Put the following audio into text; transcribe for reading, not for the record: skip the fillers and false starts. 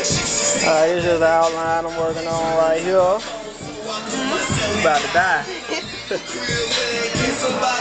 This is the outline I'm working on right here. I'm about to die.